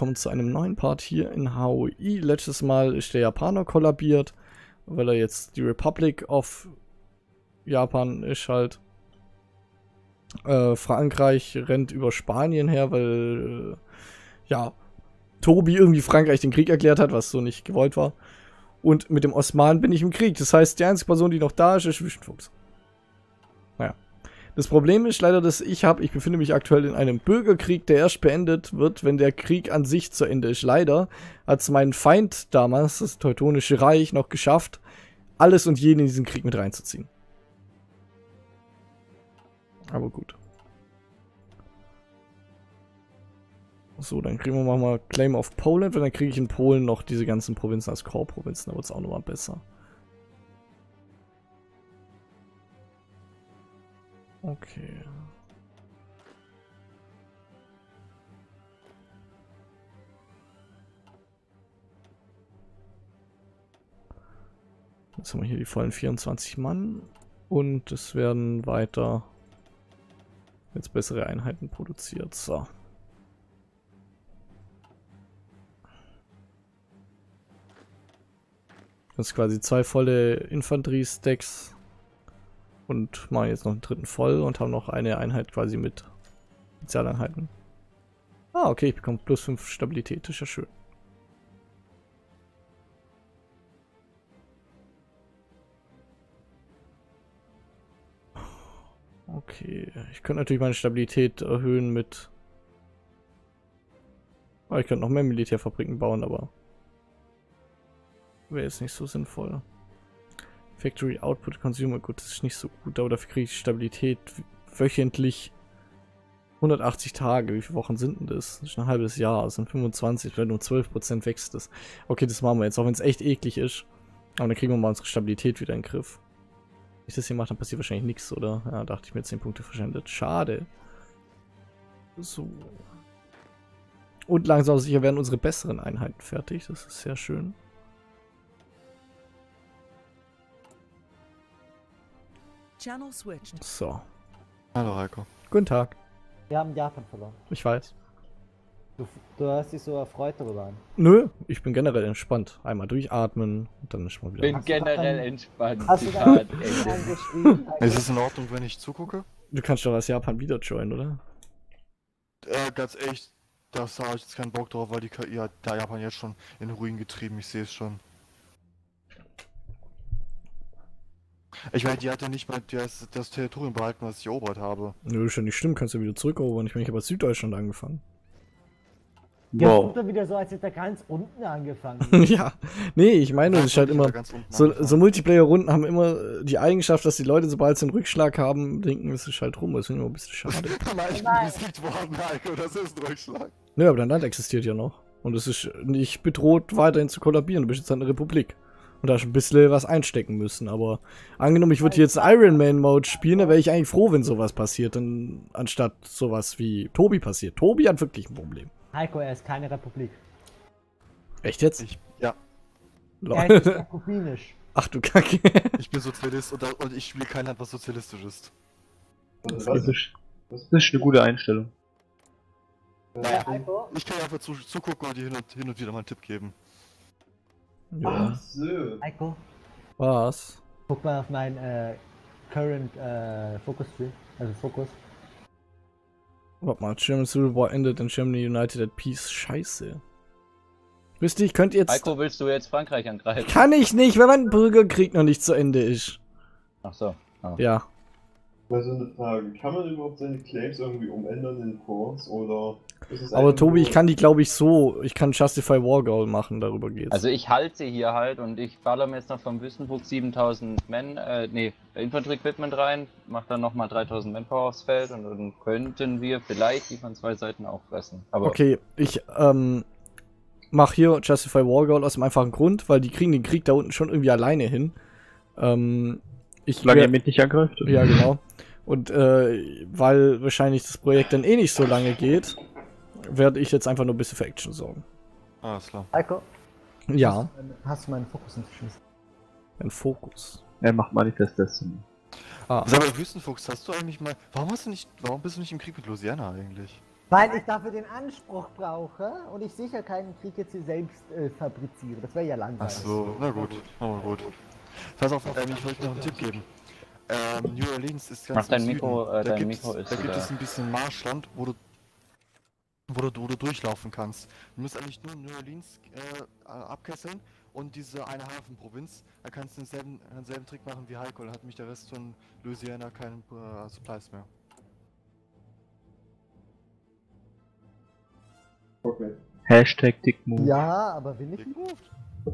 willkommen zu einem neuen Part hier in HOI. Letztes Mal ist der Japaner kollabiert, weil er jetzt die Republic of Japan ist halt. Frankreich rennt über Spanien her, weil ja, Tobi irgendwie Frankreich den Krieg erklärt hat, was so nicht gewollt war. Und mit dem Osmanen bin ich im Krieg. Das heißt, die einzige Person, die noch da ist, ist Wüstenfuchs. Naja. Das Problem ist leider, dass ich befinde mich aktuell in einem Bürgerkrieg, der erst beendet wird, wenn der Krieg an sich zu Ende ist. Leider hat es mein Feind damals, das Teutonische Reich, noch geschafft, alles und jeden in diesen Krieg mit reinzuziehen. Aber gut. So, dann kriegen wir mal Claim of Poland, weil dann kriege ich in Polen noch diese ganzen Provinzen als Core-Provinzen, da wird es auch nochmal besser. Okay. Jetzt haben wir hier die vollen 24 Mann und es werden weiter jetzt bessere Einheiten produziert. So. Das ist quasi 2 volle Infanterie-Stacks. Und machen jetzt noch einen dritten voll und haben noch eine Einheit quasi mit Spezialeinheiten. Ah, okay, ich bekomme plus 5 Stabilität, das ist ja schön. Okay, ich könnte natürlich meine Stabilität erhöhen mit... Oh, ich könnte noch mehr Militärfabriken bauen, aber... wäre jetzt nicht so sinnvoll. Factory Output Consumer, gut, das ist nicht so gut, aber dafür kriege ich Stabilität wöchentlich 180 Tage. Wie viele Wochen sind denn das? Das ist ein halbes Jahr, das sind 25, wenn nur 12% wächst das. Okay, das machen wir jetzt, auch wenn es echt eklig ist. Aber dann kriegen wir mal unsere Stabilität wieder in den Griff. Wenn ich das hier mache, dann passiert wahrscheinlich nichts, oder? Ja, dachte ich mir, 10 Punkte verschwendet. Schade. So. Und langsam sicher werden unsere besseren Einheiten fertig, das ist sehr schön. So. Hallo Heiko. Guten Tag. Wir haben Japan verloren. Ich weiß. Du hast dich so erfreut darüber an. Nö, ich bin generell entspannt. Einmal durchatmen und dann ist mal wieder. Bin generell entspannt. Hast du Zitat, dann Ende. angeschrieben? Ist es in Ordnung, wenn ich zugucke? Du kannst doch aus Japan wieder joinen, oder? Ganz ehrlich, da habe ich jetzt keinen Bock drauf, weil die KI hat da Japan jetzt schon in den Ruin getrieben, ich sehe es schon. Ich meine, die hat ja nicht mal das Territorium behalten, was ich erobert habe. Nö, ist ja nicht schlimm, kannst du wieder zurückerobern. Ich meine, ich habe aus Süddeutschland angefangen. Jetzt tut er wieder so, als hätte er ganz unten angefangen. Ja, nee, ich meine, es ist halt immer. So Multiplayer-Runden haben immer die Eigenschaft, dass die Leute, sobald sie einen Rückschlag haben, denken, es ist halt rum. Das ist immer ein bisschen schade. Nein, ich bin besiegt worden, Heiko, das ist ein Rückschlag. Nö, aber dein Land existiert ja noch. Und es ist nicht bedroht, weiterhin zu kollabieren. Du bist jetzt eine Republik. Und da hast du ein bisschen was einstecken müssen. Aber angenommen, ich würde jetzt Iron Man Mode spielen, dann wäre ich eigentlich froh, wenn sowas passiert, dann, anstatt sowas wie Tobi passiert. Tobi hat wirklich ein Problem. Heiko, er ist keine Republik. Echt jetzt? Ja. Er ist jakobinisch. Ach du Kacke. Ich bin Sozialist und ich spiele kein Land, was sozialistisch ist. Das ist eine gute Einstellung. Naja, Heiko? ich kann einfach zugucken und dir hin und wieder mal einen Tipp geben. Ja. Ach so. Heiko, Was? guck mal auf mein Current Focus Tree. Also Fokus. Warte mal, German Civil War ended and Germany United at Peace. Scheiße. Wisst ihr, ich könnte jetzt... Heiko, willst du jetzt Frankreich angreifen? Kann ich nicht, wenn mein Bürgerkrieg noch nicht zu Ende ist. Ach so. Oh. Ja. Mal so eine Frage, kann man überhaupt seine Claims irgendwie umändern in Force oder ist es Aber einfach Tobi, nur- ich kann die, glaube ich, so... Ich kann Justify War Goal machen, darüber geht's. Also ich halte sie hier halt und ich baller mir jetzt noch vom Wüstenfuchs 7000 Infanterie-Equipment rein, mach dann nochmal 3000 Manpower aufs Feld und dann könnten wir vielleicht die von 2 Seiten auffressen. Aber Okay, ich, mach hier Justify War Goal aus dem einfachen Grund, weil die kriegen den Krieg da unten schon irgendwie alleine hin. Solange er mit nicht angreift? Ja, genau. Und weil wahrscheinlich das Projekt dann eh nicht so lange geht, werde ich jetzt einfach nur ein bisschen für Action sorgen. Alles klar. Heiko, Ja, hast du meinen Fokus inzwischen? ein Fokus. Er macht Manifest Destiny. Ah, Sag mal, Wüstenfuchs, hast du eigentlich mal... Warum bist du nicht im Krieg mit Louisiana eigentlich? Weil ich dafür den Anspruch brauche und ich sicher keinen Krieg jetzt hier selbst fabriziere. Das wäre ja langweilig. Achso, na gut. Pass auf, ich wollte noch einen Tipp geben. New Orleans ist ganz Mach dein im Mikro, Süden. dein Mikro ist Da gibt wieder- es ein bisschen Marschland, wo du durchlaufen kannst. Du musst eigentlich nur New Orleans abkesseln und diese eine Hafenprovinz. Da kannst du denselben Trick machen wie Heiko. Dann hat mich der Rest von Louisiana keinen Supplies mehr. Okay. Hashtag Dickmove. Ja, aber will ich Dick moved.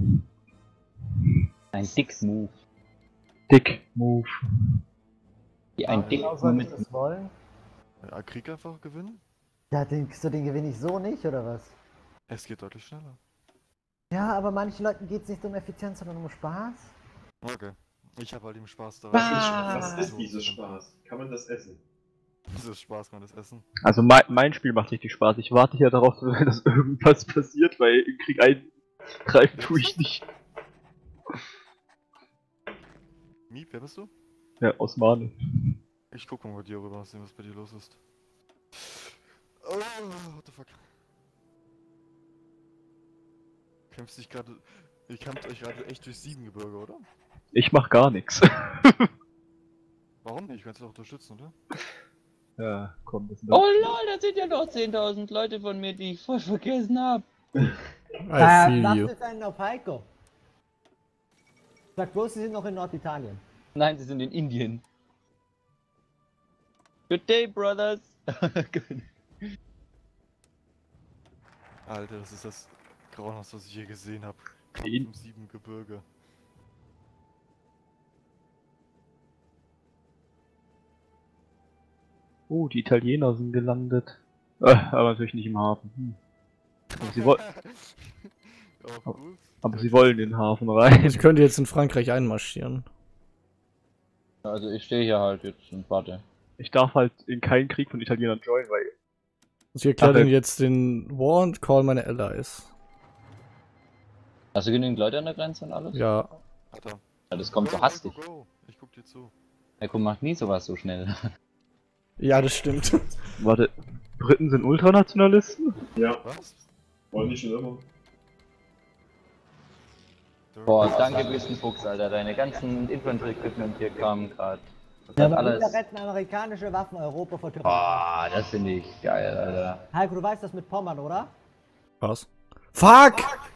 Ein Dick-Move. Dickmove. Wie ein genau Dick soll mit ich das wollen? Krieg einfach gewinnen? Ja, den gewinne ich so nicht, oder was? Es geht deutlich schneller. Ja, aber manchen Leuten geht es nicht um Effizienz, sondern um Spaß. Okay. Ich habe halt eben Spaß daran. Was ist dieses Spaß? Kann man das essen? Dieses Spaß kann das essen. Also mein Spiel macht richtig Spaß. Ich warte hier darauf, dass irgendwas passiert, weil im Krieg eingreifen tue ich nicht. Miep, wer bist du? Ja, aus Mane. Ich gucke mal bei dir rüber, sehen, was bei dir los ist. Oh, what the fuck? Ihr kämpft euch gerade echt durch Siebengebirge, oder? Ich mach gar nichts. Warum nicht? Ich kann es doch unterstützen, oder? Ja, komm, das sind Oh lol, da sind ja noch 10.000 Leute von mir, die ich voll vergessen hab. I feel you. Was ist denn auf Heiko? Sag bloß, sie sind noch in Norditalien. Nein, sie sind in Indien. Good day, brothers. Alter, das ist das Grauenhafte, was ich je gesehen habe. Kampf In- im Siebengebirge. Oh, die Italiener sind gelandet. Aber natürlich nicht im Hafen. Aber sie, Auch gut. aber sie wollen in den Hafen rein. Ich könnte jetzt in Frankreich einmarschieren. Also ich stehe hier halt jetzt und warte. Ich darf halt in keinen Krieg von Italienern joinen, weil Ich erkläre Ach, denen jetzt den War und call meine Allies. Hast du genügend Leute an der Grenze und alles? Ja. Alter. Ja, das kommt so Go, hastig. Go, go. Ich guck dir zu. Heiko macht nie sowas so schnell. Ja, das stimmt. warte, Briten sind Ultranationalisten? Ja, Was? wollen die schon immer. Boah, danke Wüstenfuchs, Alter. Deine ganzen Infanterie-Equipment hier kamen gerade. Das Ja, hat aber alles. wir retten amerikanische Waffen Europa vor Tyrannen. Boah, das finde ich geil, Alter. Heiko, du weißt das mit Pommern, oder? Was? Fuck!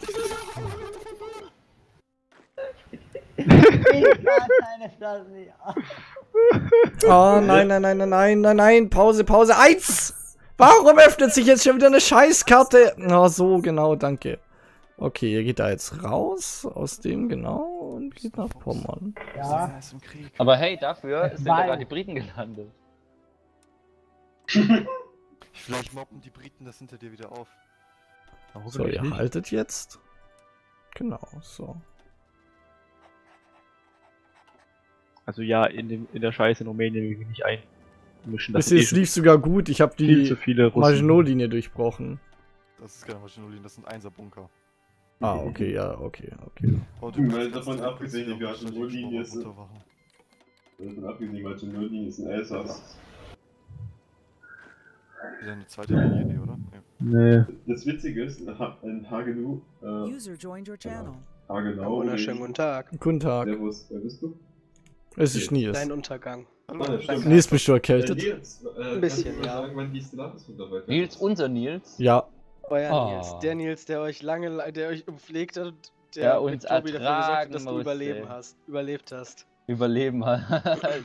Ich kann deine Stadt nicht. Oh nein, nein, nein, nein, nein, nein, nein, Pause, Pause, 1! Warum öffnet sich jetzt schon wieder eine Scheißkarte? Oh, so, genau, danke. Okay, ihr geht da jetzt raus aus dem, genau, und geht nach Pommern. Ja. Er ist im Krieg. Aber hey, dafür sind ja Weil- gerade die Briten gelandet. Vielleicht mobben die Briten das hinter dir wieder auf. So, ihr haltet jetzt. Genau, so. Also ja, in der Scheiße in Rumänien will ich mich nicht einmischen. Das Bis sind jetzt lief sogar gut, ich habe viel zu die viele Russen. Maginot-Linie durchbrochen. Das ist keine Maschinenlinie, das sind Einser-Bunker. Ah, okay, ja, okay, okay. Und Weil kannst davon jetzt abgesehen, die auch ständig Maschinenlinie ist- runterwachen. Davon abgesehen, weil Tschernodin ist ein Elsass. Wieder eine zweite Linie, oder? Ja. Nee. Das Witzige ist, in Hagenau, User joined your channel. Hagenau, Wunderschönen guten Tag. Guten Tag. Servus, wer bist du? Es ist Nils. Dein Untergang. Hallo, stimmt. Nils, bist du erkältet? Nils, Ein bisschen, kannst du mal ja. sagen, wann die Stellaris-Runde weiter Nils, unser Nils. Ja, Euer Oh. Nils. Der Nils, der euch der euch umpflegt hat und Der der uns mit Tobi dafür gesorgt hat, ertragen dass du musste. überlebt hast. Überleben halt.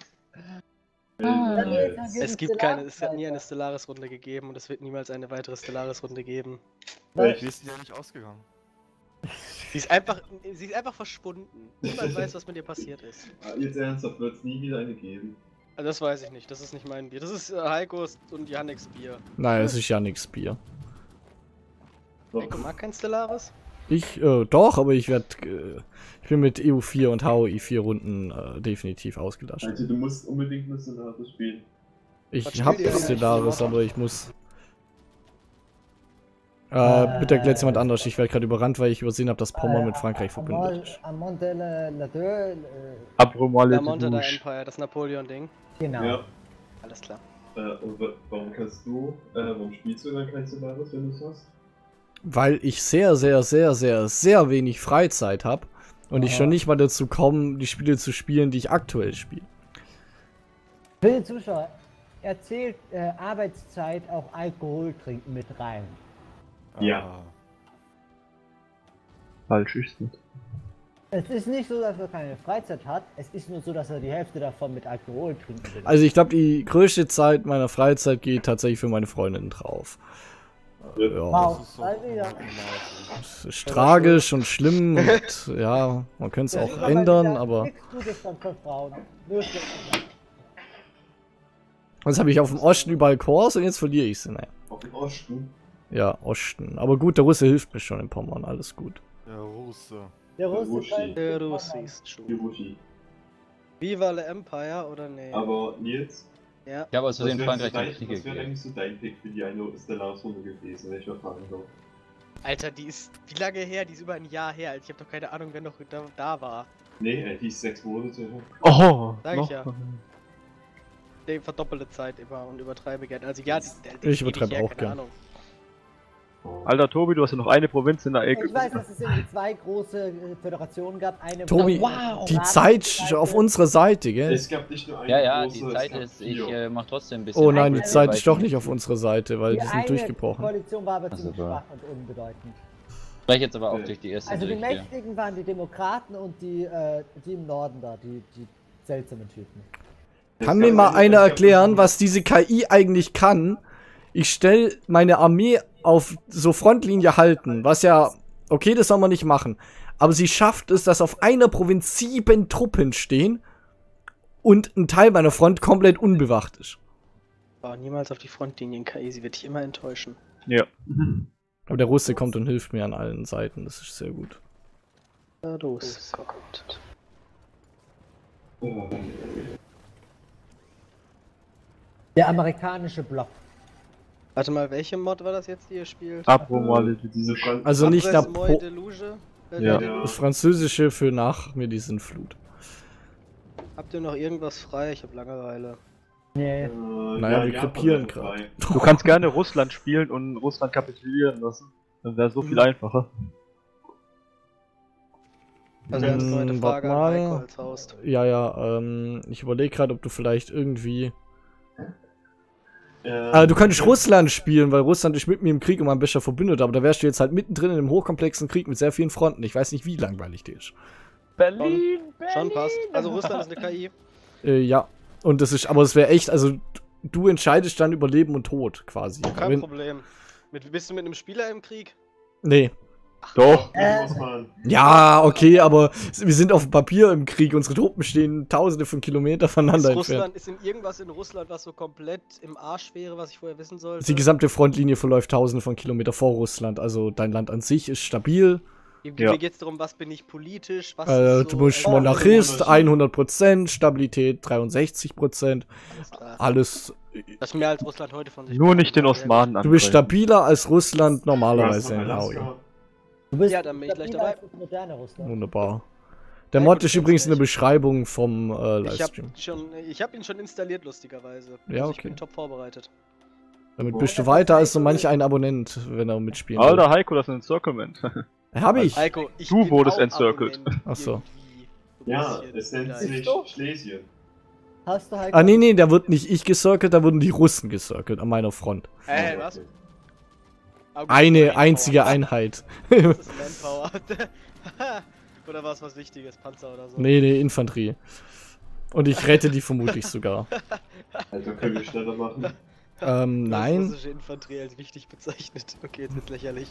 Es hat nie eine Stellaris-Runde gegeben und es wird niemals eine weitere Stellaris-Runde geben. Wie ist die ja nicht ausgegangen? Sie ist einfach verschwunden. Niemand weiß, was mit ihr passiert ist. Jetzt ernsthaft, wird es nie wieder eine geben. Also das weiß ich nicht, das ist nicht mein Bier. Das ist Heikos und Janneks Bier. nein, es ist ja nix Bier. Heiko mag kein Stellaris? Ich, doch, aber ich bin mit EU4 und HOI4 Runden definitiv ausgelastet. Also du musst unbedingt eine Stellaris spielen. Ich Was hab spielt ihr denn? Stellaris, aber ich muss... bitte erklärt jemand anders, ich werde gerade überrannt, weil ich übersehen habe, dass Pommern mit Frankreich verbündet ist. Amont de la Deux, Abromale La Monte da Douche. Empire, das Napoleon-Ding. genau. Ja. Alles klar. Warum spielst du dann kein Solaris, wenn du es hast? Weil ich sehr wenig Freizeit habe und ich schon nicht mal dazu komme, die Spiele zu spielen, die ich aktuell spiele. Für den Zuschauer, erzählt Arbeitszeit auch Alkohol trinken mit rein. Ja. Falsch ist nicht. Es ist nicht so, dass er keine Freizeit hat, es ist nur so, dass er die Hälfte davon mit Alkohol trinken will. Also ich glaube, die größte Zeit meiner Freizeit geht tatsächlich für meine Freundin drauf. Ja, Wow, Das ist so also ja. das ist tragisch und schlimm und ja, man könnte es Das auch ist aber ändern, wieder aber nichts Gutes dann für Frauen. Nur schlechte Sachen. jetzt habe ich auf dem Osten überall Kurs und jetzt verliere ich sie. Naja. Auf dem Osten? Ja, Osten. Aber gut, der Russe hilft mir schon in Pommern, alles gut. Der Russe. Der Russe Ruski. kann- Der Russi ist schon. Hiroshi. Viva le Empire oder nee? Aber Nils, Ja. Ich habe aus Versehen was Frankreich in den Krieg wäre gegeben. eigentlich so dein Pick für die eine Stellaris-Runde gewesen, wenn ich mal fragen darf? Alter, die ist wie lange her? Die ist über ein Jahr her. Alter. Ich habe doch keine Ahnung, wer noch da war. Nee, die ist 6 Monate her. Oh, Sag ich noch. ja. Die verdoppelte Zeit immer und übertreibe gern. Also ja, die Ich übertreibe ewig her, auch keine gern. Ahnung. Alter Tobi, du hast ja noch eine Provinz in der Ecke. Ich weiß, dass es irgendwie zwei große Föderationen gab. Eine Tobi, wow. die Zeit auf unserer Seite, gell? Es gab nicht nur eine Ja, ja, große, die es Zeit gab ist, ich 4. mach trotzdem ein bisschen. Oh nein, die Eine- Zeit ist doch nicht auf unserer Seite, weil Die die sind eine durchgebrochen. Koalition war aber Also ziemlich da. schwach und unbedeutend. Spreche jetzt aber auch durch die erste Also die durch hier. Mächtigen waren die Demokraten und die im Norden da, die seltsamen Typen. Kann mir mal einer erklären, was diese KI eigentlich kann? Ich stelle meine Armee auf so Frontlinie halten, was ja, okay, das soll man nicht machen. Aber sie schafft es, dass auf einer Provinz 7 Truppen stehen und ein Teil meiner Front komplett unbewacht ist. Oh, niemals auf die Frontlinien KI, sie wird dich immer enttäuschen. Ja. Aber der Russe kommt und hilft mir an allen Seiten, das ist sehr gut. Ja, los. Kommt. Der amerikanische Block. Warte mal, welche Mod war das jetzt, die ihr spielt? Abromale. Diese Franz Also nicht Adresse Moi Napo Deluge? Ja. das Französische für nach mir die Sintflut. Habt ihr noch irgendwas frei? Ich hab Langeweile. Nee. Naja, wir krepieren gerade. Du kannst gerne Russland spielen und Russland kapitulieren lassen. Dann wäre so viel einfacher. Also ernst gemeinte wart Frage an mal. Heiko als Host. Ja, ich überlege gerade, ob du vielleicht irgendwie... du könntest Russland spielen, weil Russland ist mit mir im Krieg und mein bester Verbündeter, aber da wärst du jetzt halt mittendrin in einem hochkomplexen Krieg mit sehr vielen Fronten. Ich weiß nicht, wie langweilig der ist. Berlin! Schon passt. Also Russland ist eine KI. Ja, und das ist, aber es wäre echt, also du entscheidest dann über Leben und Tod quasi. Kein Problem. Bist du mit einem Spieler im Krieg? Nee. Doch. Ja, okay, aber wir sind auf dem Papier im Krieg, unsere Truppen stehen tausende von Kilometern voneinander Ist entfernt. Russland, ist irgendwas in Russland, was so komplett im Arsch wäre, was ich vorher wissen sollte? Die gesamte Frontlinie verläuft tausende von Kilometern vor Russland, also dein Land an sich ist stabil. Mir Ja. geht's darum, was bin ich politisch, was ist Du so, bist also, Monarchist, 100%, Stabilität 63%, alles klar. alles. Das ist mehr als Russland heute von sich. Nur nicht den Osmanen Du bist angreifen. stabiler als Russland normalerweise in Aoi. Du bist Ja, dann bin ich gleich dabei. das moderne Russland. Wunderbar. Der Ja, Mod gut, ist übrigens in der nicht. Beschreibung vom Ich Livestream. hab ihn schon installiert, lustigerweise. Ja, Also ich okay. bin top vorbereitet. Damit bist du weiter als so manch ein Abonnent, wenn er mitspielen Alter Heiko, das ist ein Encirclement. will. Hab ich. Heiko, ich Du bin wurdest auch encircled. Abonnent Ach so. irgendwie. Ja, Ein es nennt bisschen sich Vielleicht. Schlesien. Hast du halt. Ah, nee, da wird nicht ich gecircelt, da wurden die Russen gecircelt an meiner Front. Was? Ah, gut, Eine Manpower. einzige Einheit. Das ist Manpower. Oder war es was Wichtiges? Panzer oder so? Nee, Infanterie. Und ich rette die vermutlich sogar. Also können wir schneller machen. Du hast Nein. russische Infanterie als wichtig bezeichnet. Okay, jetzt wird's lächerlich.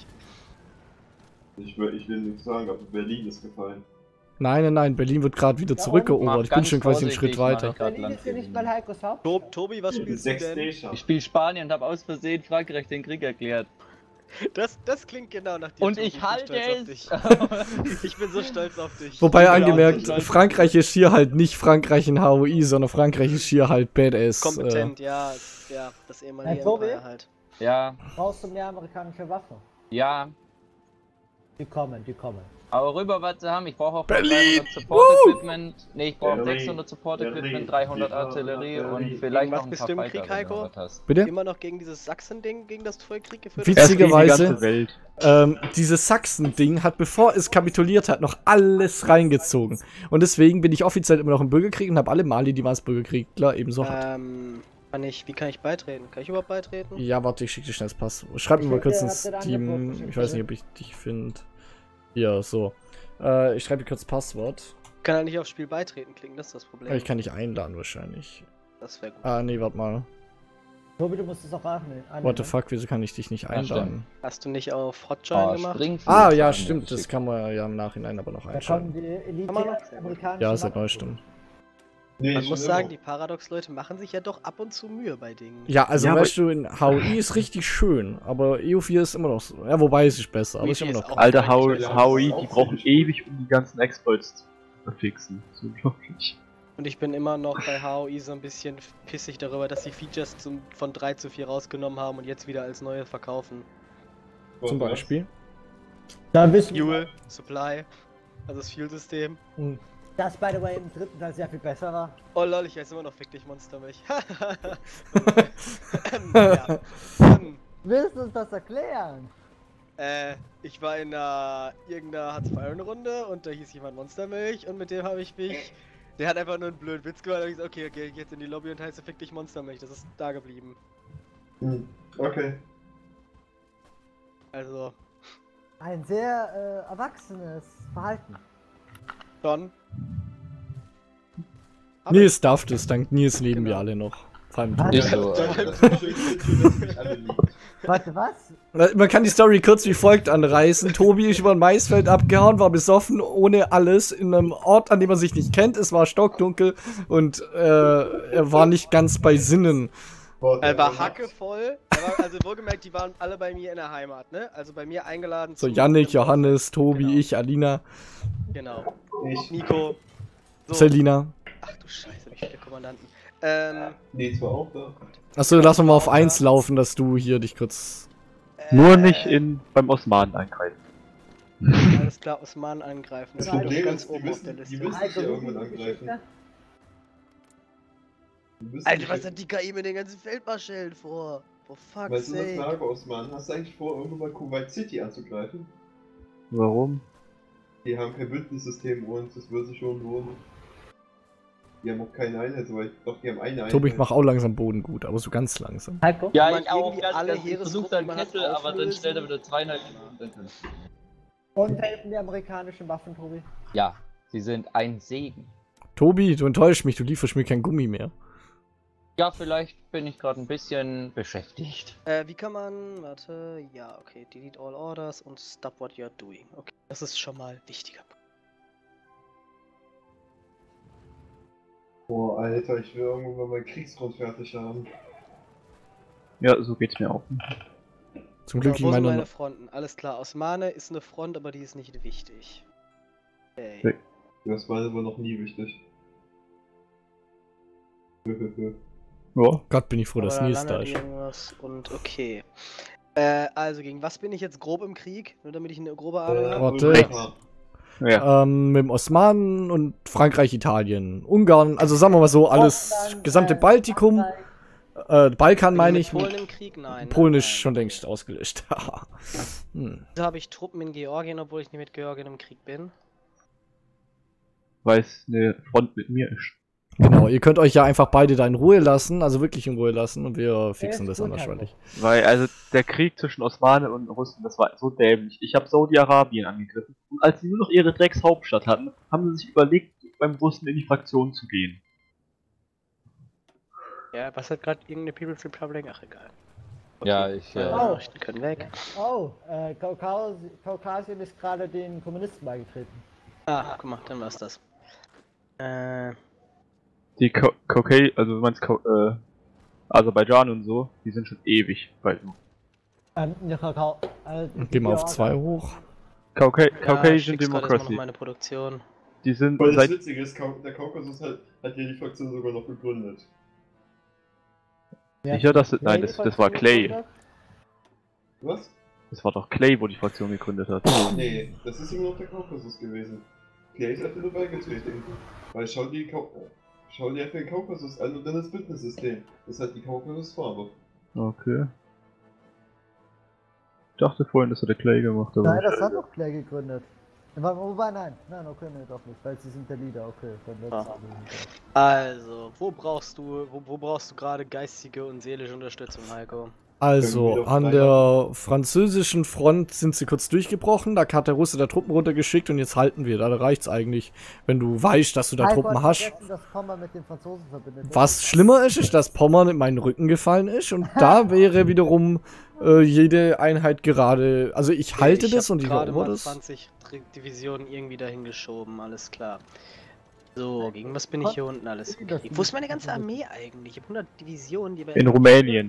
Ich will nicht sagen, aber Berlin ist gefallen. Nein, Berlin wird gerade wieder Ja, zurückerobert. Ich bin ganz schon quasi einen vorsichtig, Schritt mach weiter. ich grad Berlin ist ja nicht Landfrieden. mal Heikos Hauptstadt. Tobi, was spielst du 6 denn? Station. Ich spiele Spanien und habe aus Versehen Frankreich den Krieg erklärt. Das klingt genau nach dir. Und Tobi. ich bin halte stolz auf dich. es! Ich bin so stolz auf dich. Wobei Ich bin angemerkt, auch so stolz. Frankreich ist hier halt nicht Frankreich in HOI, sondern Frankreich ist hier halt Badass. Kompetent, ja, das ehemalige Hey, Tobi? Empire halt. Ja, Brauchst du mehr amerikanische Waffen? ja. Die kommen, die kommen. Aber rüber, was sie haben, ich brauche auch Berlin! 300 Support-Equipment. Ne, ich brauche Berlin! 600 Support-Equipment, Berlin! 300 Berlin! Artillerie und Berlin! vielleicht Gegen was noch ein bist paar du im Fighter, Krieg, wenn du Heiko? was hast. Bitte? Immer noch gegen dieses Sachsen-Ding, gegen das du vorher Krieg geführt Witz- hast? Erst gegen die Witzigerweise- ganze Welt. Dieses Sachsen-Ding hat, bevor es kapituliert hat, noch alles reingezogen. Und deswegen bin ich offiziell immer noch im Bürgerkrieg und habe alle Mali, die man als Bürgerkriegler ebenso hat. Wie kann ich beitreten? Kann ich überhaupt beitreten? Ja, warte, ich schicke dir schnell das Passwort. Schreib mir mal kurz ins Habt ihr Steam. angeboten, Ich weiß nicht, ob ich dich finde. Ja, so. Ich schreibe dir kurz Passwort. Ich kann halt nicht aufs Spiel beitreten klicken, das ist das Problem. Ich kann dich einladen wahrscheinlich. Das wäre gut. Ah, nee, warte mal. Tobi, du musst es auch annehmen. What the fuck, wieso kann ich dich nicht Ja, einladen? Hast du nicht auf Hotjoin gemacht? Ah, ja, stimmt, das kann man ja im Nachhinein aber noch Da einschalten. kommen die Elite Kann man noch? amerikanischen Ja, seit Waffen. neuestem. Nee, Man schon muss immer. sagen, die Paradox-Leute machen sich ja doch ab und zu Mühe bei Dingen. Ja, also Ja, aber- weißt du, in HOI ist richtig schön, aber EU4 ist immer noch so. Ja, wobei es ist besser, aber es ist EU4 immer ist noch. auch- Alter, HOI, HOI, auch die brauchen ziemlich ewig, um die ganzen Exploits zu fixen. So unglaublich. Und ich bin immer noch bei HOI so ein bisschen pissig darüber, dass sie Features von 3 zu 4 rausgenommen haben und jetzt wieder als neue verkaufen. Zum Beispiel. Da wissen wir, Fuel, Supply, also das Fuel-System. dass by the way im dritten Teil sehr viel besser war. Oh lol, ich weiß immer noch, fick dich Monstermilch. Ja. Willst du uns das erklären? Ich war in irgendeiner Hearts of Iron Runde und da hieß jemand Monstermilch und mit dem habe ich mich. Der hat einfach nur einen blöden Witz gemacht und ich gesagt, okay, geh jetzt in die Lobby und heiße fick dich Monstermilch. Das ist da geblieben. Okay. Also, Ein sehr erwachsenes Verhalten. schon. Nils darf das, dank Nils leben wir Genau. alle noch. Vor allem Ah, du. Ist so. Das ist schön, dass mich alle lieben. Warte, was? Man kann die Story kurz wie folgt anreißen. Tobi ist über ein Maisfeld abgehauen, war besoffen, ohne alles, in einem Ort, an dem man sich nicht kennt. Es war stockdunkel und er war nicht ganz bei Sinnen. Er war hackevoll. Also wohlgemerkt, die waren alle bei mir in der Heimat, ne? Also bei mir eingeladen. So zu Yannick, einem Johannes, Tobi, Genau. ich, Alina, Genau. Ich. Nico. So. Selina. Ach du Scheiße, wie viele Kommandanten. Nee, zwar auch da. Achso, lass mal auf 1 laufen, dass du hier dich kurz... Nur nicht beim Osmanen eingreifen. Alles klar, Osmanen angreifen. Das Das steht Problem doch ganz ist, oben auf der die Liste. müssen dich ja irgendwann angreifen. Die müssen Alter, dich was ja- hat die KI mit den ganzen Feldmarschällen vor? For fuck's Weißt du, das sake. Frage, Osman, hast du eigentlich vor, irgendwann mal Kuwait City anzugreifen? Warum? Die haben kein Bündnissystem und das würde sich schon lohnen. Die haben auch keine Einheit, soweit. Doch, die haben eine Einheit. Tobi, ich mach auch langsam Boden gut, aber so ganz langsam. Heiko? Ja, man ich auch. irgendwie alle Ich versuche Heeresgruppen, dann die man hat, Kessel, aber dann auflösen. stellt er wieder 200. Und helfen die amerikanischen Waffen, Tobi? Ja, sie sind ein Segen. Tobi, du enttäuschst mich, du lieferst mir kein Gummi mehr. Ja, vielleicht bin ich gerade ein bisschen beschäftigt. Wie kann man, warte, ja, okay, delete all orders und stop what you're doing. Okay, das ist schon mal wichtiger. Boah, Alter, ich will irgendwann mal meinen Kriegsgrund fertig haben. Ja, so geht's mir auch. Zum Glück Wo in sind meiner... meine Fronten? Alles klar, Osmane ist eine Front, aber die ist nicht wichtig. Okay. Nee. Das war aber noch nie wichtig. Ja. Gott, bin ich froh, dass Aber Nils da lange ist. irgendwas und okay. Also gegen was bin ich jetzt grob im Krieg? Nur damit ich eine grobe Ahnung habe. Warte. Ja. Mit dem Osmanen und Frankreich, Italien, Ungarn, also sagen wir mal so, alles, Russland, gesamte Baltikum, Frankreich. Balkan Bin meine mit ich, Polen im Krieg? Nein. Polen ne? ist schon längst ausgelöscht. Wieso habe ich Truppen in Georgien, obwohl ich nicht mit Georgien im Krieg bin? Weil es eine Front mit mir ist. Genau, ihr könnt euch ja einfach beide da in Ruhe lassen, also wirklich in Ruhe lassen und wir fixen ist das gut, andersweitig. Weil, also, der Krieg zwischen Osmanen und Russen, das war so dämlich. Ich habe Saudi-Arabien angegriffen. Und als sie nur noch ihre Dreckshauptstadt hatten, haben sie sich überlegt, beim Russen in die Fraktion zu gehen. Ja, was hat gerade irgendeine People's Republic? Ach, egal. Ja, ich. Nachrichten können weg. Oh, Kaukasien ist gerade den Kommunisten beigetreten. Ah, guck mal, dann war's das. Die also du meinst Aserbaidschan und so, die sind schon ewig weit. Geh mal auf 2 hoch. Caucasian Noch Democracy. meine Produktion. Die sind Weil das seit. Witzige ist, der Kaukasus hat ja die Fraktion sogar noch gegründet. Sicher, dass das. Nein, das war Clay. Was? Das war doch Clay, wo die Fraktion gegründet hat. Nee, das ist immer noch der Kaukasus gewesen. Clay ist einfach nur beigetreten. Weil schau dir einfach den Kaukasus an und dann das Bündnissystem. Das hat die Kaukasusfarbe. Okay. Ich dachte vorhin, das hat der Clay gemacht, aber... Nein, das hat doch Clay gegründet. Wobei, nein, okay, nee, doch nicht, weil sie sind der Leader, okay. Dann wird's Also, wo brauchst du gerade geistige und seelische Unterstützung, Heiko? Also, an der französischen Front sind sie kurz durchgebrochen, da hat der Russe da Truppen runtergeschickt und jetzt halten wir. Da reicht's eigentlich, wenn du weißt, dass du da Truppen hast. Dass Pommern mit den Franzosen verbindet. Was schlimmer ist, dass Pommern in meinen Rücken gefallen ist und da wäre wiederum jede Einheit gerade. Also ich halte das und ich erober das. 20 Divisionen irgendwie dahin geschoben, alles klar. So, gegen was bin ich hier unten alles gekriegt? Wo ist meine ganze Armee eigentlich? Ich habe 100 Divisionen, die in Rumänien.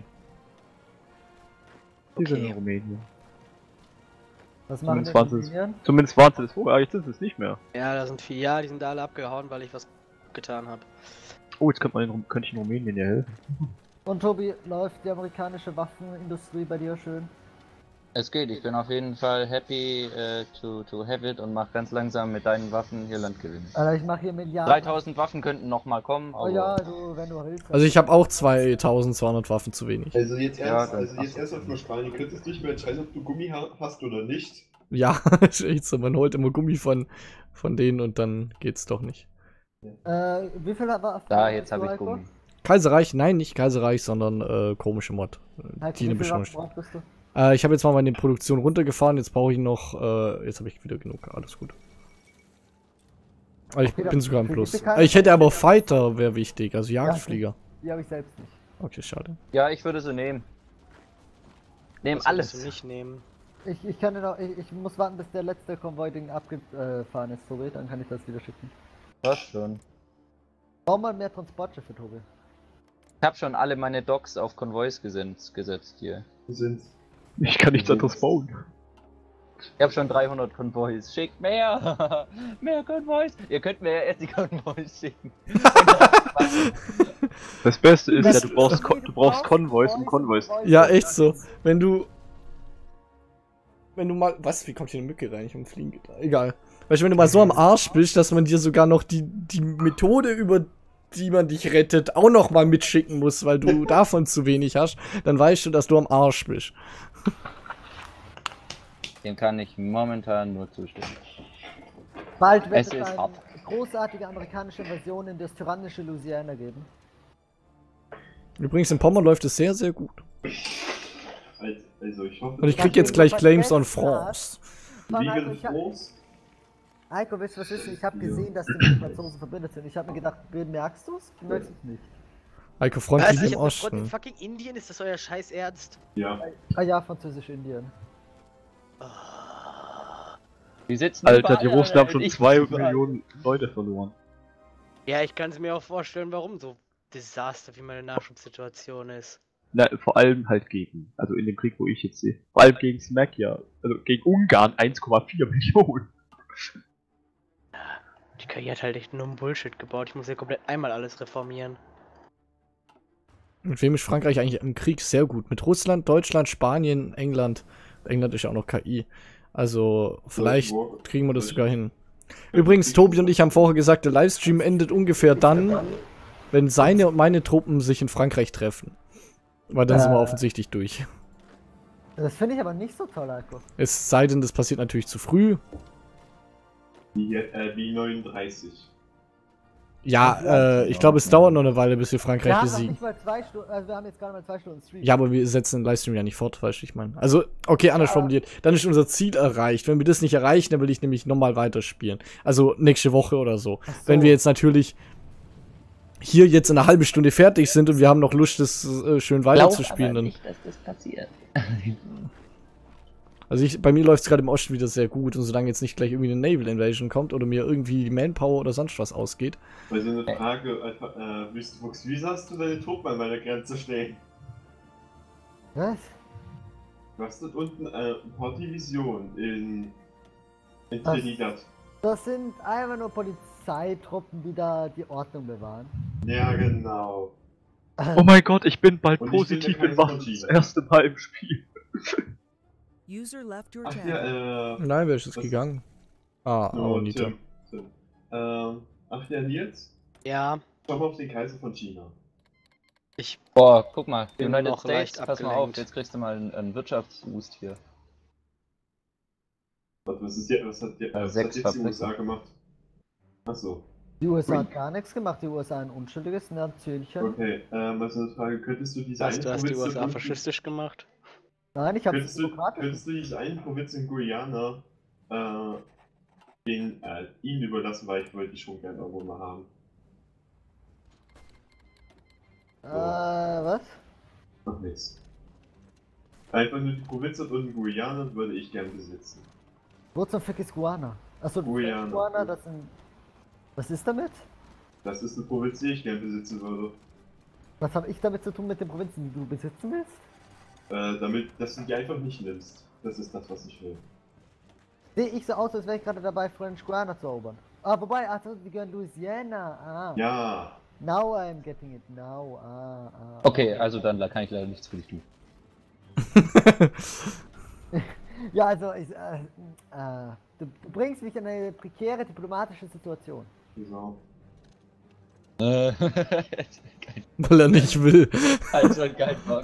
Die Okay. sind in Rumänien. Was machen die Zumindest waren sie das vorher, jetzt sind sie es nicht mehr. Ja, da sind 4, ja, die sind alle abgehauen, weil ich was getan habe. Oh, jetzt könnte ich in Rumänien ja helfen. Und Tobi, läuft die amerikanische Waffenindustrie bei dir schön? Es geht, ich bin auf jeden Fall happy to have it und mach ganz langsam mit deinen Waffen hier Land gewinnen. Alter, ich mache hier Milliarden. 3000 Waffen könnten noch mal kommen, Oh ja, du, wenn du willst. Also ich habe auch 2200 Waffen zu wenig. Also jetzt Ja, erst auf mal Spanien. Könntest du nicht mehr entscheiden, ob du Gummi hast oder nicht? Ja, ist echt so, man holt immer Gummi von denen und dann geht's doch nicht. Wie viel Waffen Da, jetzt habe ich Gummi. Kaiserreich, nein, nicht Kaiserreich, sondern komische Mod. Halt, Die wie eine viel bestimmte. Waffen bist du? Ich habe jetzt mal meine Produktion runtergefahren, jetzt brauche ich noch, jetzt habe ich wieder genug, alles gut. Aber ich Okay, bin sogar im dann- Plus. wie viel Ich hätte aber Fighter, wäre wichtig, also Jagdflieger. Die habe ich selbst nicht. Okay, schade. Ja, ich würde sie nehmen. Nehm Das alles. willst du nicht nehmen. Ich kann noch, ich muss warten, bis der letzte Konvoi-Ding abgefahren ist, Tobi, dann kann ich das wieder schicken. Was schon. Bau mal mehr Transportschiffe, Tobi. Ich habe schon alle meine Docks auf Konvois gesetzt hier. Wir sind. Ich kann nichts anderes bauen. Ich habe schon 300 Konvois. Schickt mehr! Mehr Konvois! Ihr könnt mir ja erst die Konvois schicken. Das Beste ist ja, du brauchst Konvois und Konvois. Ja, echt so. Wenn du mal. Was? Wie kommt hier eine Mücke rein? Ich hab Fliegen getan. Egal. Weißt du, wenn du mal so am Arsch bist, dass man dir sogar noch die Methode, über die man dich rettet, auch noch mal mitschicken muss, weil du davon zu wenig hast, dann weißt du, dass du am Arsch bist. Dem kann ich momentan nur zustimmen. Bald wird Es es ist eine hart. großartige amerikanische Version in das tyrannische Louisiana geben. Übrigens in Pommern läuft es sehr, sehr gut. Also ich hoffe. Und ich krieg jetzt gleich Claims on France. Wie Heiko, viel groß? Heiko, willst du was wissen? Ich habe gesehen, dass die mit den Franzosen verbindet sind. Ich habe mir gedacht, merkst du's? Du merkst es nicht. Heiko, Front Was? liegt Ich im hab eine Front in Osten. fucking Indien? Ist das euer scheiß Ernst? Ja. Ah ja, Französisch-Indien. Die sitzen Alter, die überall, Russen haben schon ich 2 überall. Millionen Leute verloren. Ja, ich kann es mir auch vorstellen, warum so Desaster wie meine Nachschubssituation ist. Na, vor allem halt also in dem Krieg, wo ich jetzt sehe. Vor allem gegen Smackia, also gegen Ungarn 1,4 Millionen. Die KI hat halt echt nur einen Bullshit gebaut. Ich muss ja komplett einmal alles reformieren. Mit wem ist Frankreich eigentlich im Krieg sehr gut? Mit Russland, Deutschland, Spanien, England. England ist ja auch noch KI. Also vielleicht kriegen wir das sogar hin. Übrigens, Tobi und ich haben vorher gesagt, der Livestream endet ungefähr dann, wenn seine und meine Truppen sich in Frankreich treffen. Weil dann sind wir offensichtlich durch. Das finde ich aber nicht so toll, Heiko. Es sei denn, das passiert natürlich zu früh. Wie 39. Ja, ich glaube, es dauert noch eine Weile, bis wir Frankreich Wir haben noch besiegen. nicht mal 2 Stunden, also wir haben jetzt gerade mal 2 Stunden Stream. Ja, aber wir setzen den Livestream ja nicht fort, weißt du, ich meine. Also, okay, anders formuliert. Dann ist unser Ziel erreicht. Wenn wir das nicht erreichen, dann will ich nämlich nochmal weiterspielen. Also nächste Woche oder so. Ach so. Wenn wir jetzt natürlich hier jetzt in einer halben Stunde fertig sind und wir haben noch Lust, das schön weiterzuspielen, dann. nicht, dass das passiert. Also bei mir läuft es gerade im Osten wieder sehr gut und solange jetzt nicht gleich irgendwie eine Naval Invasion kommt oder mir irgendwie die Manpower oder sonst was ausgeht. Weil so eine Frage, Wüstenfuchs, wie hast du deine Truppen an meiner Grenze stehen? Was? Du hast dort unten ein paar Divisionen in Trinidad. Das sind einfach nur Polizeitruppen, die da die Ordnung bewahren. Ja, genau. Oh mein Gott, ich bin bald Und ich bin positiv der in Kaiser Waffen von das China. erste Mal im Spiel. User left your Ach channel. ja, Nein, wer ist jetzt Was? gegangen? Ah, so, Nita. Tim. Ach ja, Nils, Ja, schau mal auf den Kaiser von China. ich Boah, guck mal, Bin United noch States, leicht pass mal auf, abgelenkt. jetzt kriegst du mal einen Wirtschaftsboost hier. Was hat jetzt 6 die Fabriken. USA gemacht? Achso, Die USA hat gar nichts gemacht, die USA ein unschuldiges Nationchen. okay. Also eine Frage, könntest du diese hast, du hast die Provinz USA unten- faschistisch gemacht. Nein, ich habe es Könntest du demokratisch. diese eine Provinz in Guyana ihnen überlassen, weil ich wollte die schon gerne irgendwo mal haben. Was? Noch nichts. Einfach nur die Provinz dort unten Guyana würde ich gern besitzen. Wo zum Fick ist Guana? Achso, Guyana. Guana, das sind... Was ist damit? Das ist eine Provinz, die ich gern besitzen würde. Was habe ich damit zu tun mit den Provinzen, die du besitzen willst? Damit, dass du die einfach nicht nimmst. Das ist das, was ich will. Sehe ich so aus, als wäre ich gerade dabei, French Guana zu erobern. Ah, wobei, ach so, die gehören Louisiana. Ah. Ja, Now I'm getting it. Now. Okay, also dann kann ich leider nichts für dich tun. Ja, also, du bringst mich in eine prekäre diplomatische Situation. genau. Weil er nicht will. Also kein Bock.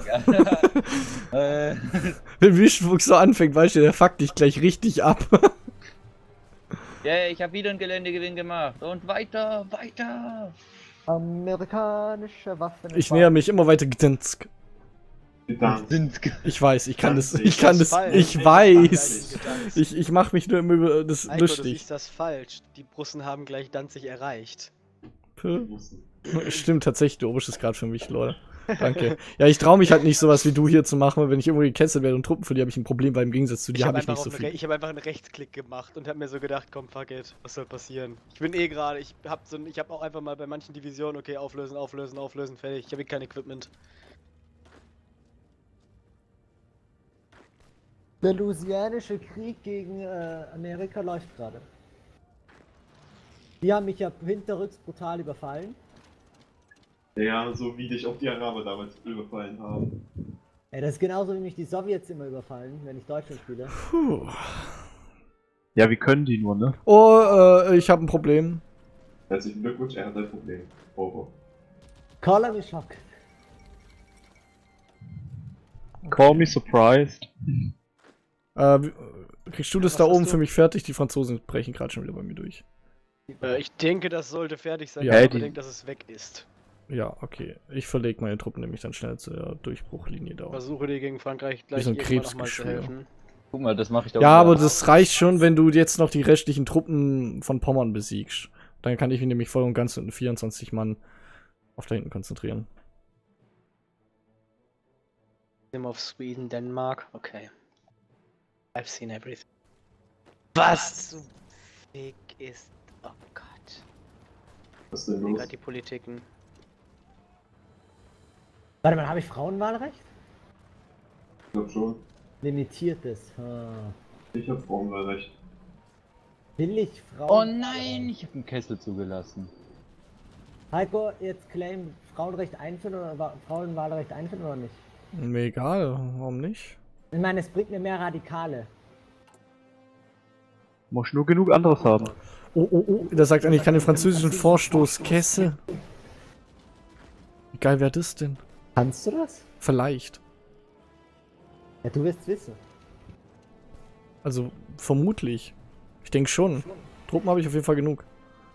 Wenn Wischfuchs so anfängt, weißt du, der fuckt dich gleich richtig ab. Ja, ich habe wieder einen Geländegewinn gemacht. Und weiter, weiter. Amerikanische Waffen. Ich näher mich immer weiter Gdansk. Gdansk. Ich weiß, ich kann das, Danzig. ich kann das, falsch. ich Nee, weiß. Danzig. Ich mach mich nur immer über das Heiko, du lustig. siehst das falsch. Die Russen haben gleich Danzig erreicht. Stimmt tatsächlich, du oberst es gerade für mich, Leute. Danke. Ja, ich traue mich halt nicht sowas wie du hier zu machen, weil wenn ich irgendwo gecancelt werde und Truppen verliere, habe ich ein Problem, weil im Gegensatz zu dir habe ich nicht so viel. Ich habe einfach einen Rechtsklick gemacht und habe mir so gedacht, komm, fuck it, was soll passieren? Ich bin eh gerade, ich habe auch einfach mal bei manchen Divisionen, okay, auflösen, fertig. Ich habe kein Equipment. Der Louisianische Krieg gegen Amerika läuft gerade. Die haben mich ja hinterrücks brutal überfallen. Ja, so wie dich auch die Araber damals überfallen haben. Ey, das ist genauso wie mich die Sowjets immer überfallen, wenn ich Deutschland spiele. Puh. Ja, wie können die nur, ne? Oh, ich habe ein Problem. Herzlichen Glückwunsch, er hat ein Problem. Over. Call me shocked. Call me surprised. Kriegst du das Was da hast oben du? für mich fertig? Die Franzosen brechen gerade schon wieder bei mir durch. Ich denke, das sollte fertig sein, Ja, ich die- denke, dass es weg ist. Ja, okay. Ich verlege meine Truppen nämlich dann schnell zur Durchbruchlinie da. Versuche dir gegen Frankreich gleich so ein irgendwann nochmal zu Krebsgeschwür. helfen. Guck mal, das mache ich doch. Ja, wieder. aber das reicht schon, wenn du jetzt noch die restlichen Truppen von Pommern besiegst. Dann kann ich mich nämlich voll und ganz mit 24 Mann auf da hinten konzentrieren. Nimm auf Sweden, Dänemark, okay. I've seen everything. Was zum Fick ist... Oh Gott. Was ist denn Ich sehe los? gerade die Politiken. Warte mal, habe ich Frauenwahlrecht? Ich glaub schon. Limitiertes. Ich hab Frauenwahlrecht. Will ich Oh Frauen... nein, ich habe einen Kessel zugelassen. Heiko, jetzt claim Frauenrecht einführen oder Frauenwahlrecht einführen oder nicht? Mir egal, warum nicht? Ich meine, es bringt mir mehr Radikale. Muss nur genug anderes haben. Oh, der sagt eigentlich, ich kann den französischen Vorstoß Kessel. Wie geil wäre das denn? Kannst du das? Vielleicht. Ja, du wirst wissen. Also, vermutlich. Ich denke schon. Truppen habe ich auf jeden Fall genug.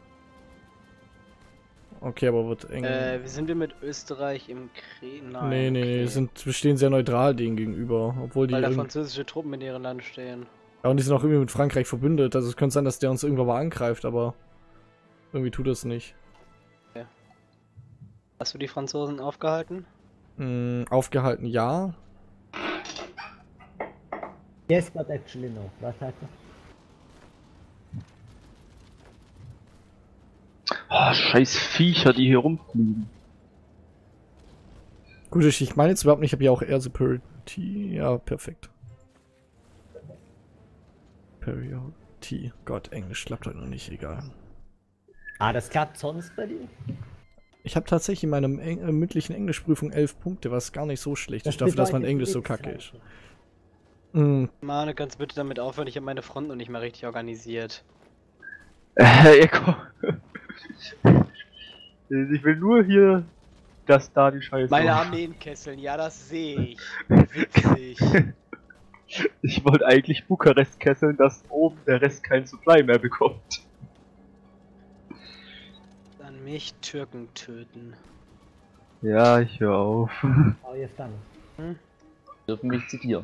Okay, aber wird eng. Sind wir mit Österreich im Krieg? Nein. Nee, okay. wir stehen sehr neutral denen gegenüber. Obwohl die. Weil da französische Truppen in ihrem Land stehen. Ja, und die sind auch irgendwie mit Frankreich verbündet. Also es könnte sein, dass der uns irgendwann mal angreift, aber irgendwie tut das nicht. Hast du die Franzosen aufgehalten? Aufgehalten, ja. Yes, but actually no. Was Heiko? Oh, scheiß Viecher, die hier rumfliegen. Gut, ich meine jetzt überhaupt nicht, ich habe ja auch Air Superiority. Ja, perfekt. Superiority. Gott, Englisch klappt heute noch nicht, egal. Ah, das klappt sonst bei dir? Ich habe tatsächlich in meiner mündlichen Englischprüfung 11 Punkte, was gar nicht so schlecht ist, dafür, dass mein bedeutet Englisch so nichts, kacke ist. Heiko. Mane, kannst bitte damit aufhören? Ich habe meine Front noch nicht mal richtig organisiert. Eko. Ich will nur hier, dass da die Scheiße. Meine Armeenkesseln, ja, das sehe ich. Witzig. Ich wollte eigentlich Bukarest kesseln, dass oben der Rest kein Supply mehr bekommt. Dann mich Türken töten. Ja, ich höre auf. Oh, jetzt dann. Dürfen mich zitieren.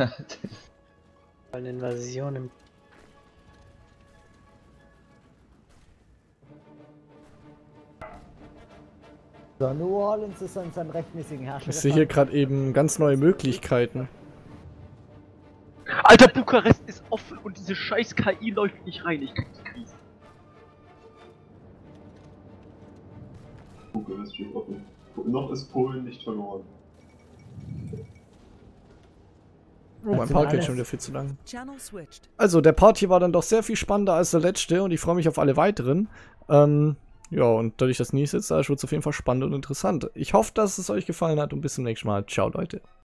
Eine Invasion im. So, New Orleans ist an seinem rechtmäßigen Herrscher. Ich sehe hier gerade eben ganz neue Möglichkeiten. Alter, Bukarest ist offen und diese scheiß KI läuft nicht rein. Ich krieg die Krise. Bukarest steht offen. Noch ist Polen nicht verloren. Oh, mein Part geht schon wieder viel zu lang. Channel switched. Also, der Part hier war dann doch sehr viel spannender als der letzte und ich freue mich auf alle weiteren. Ja, und dadurch, dass Nies jetzt da ist, wird es auf jeden Fall spannend und interessant. Ich hoffe, dass es euch gefallen hat und bis zum nächsten Mal. Ciao, Leute.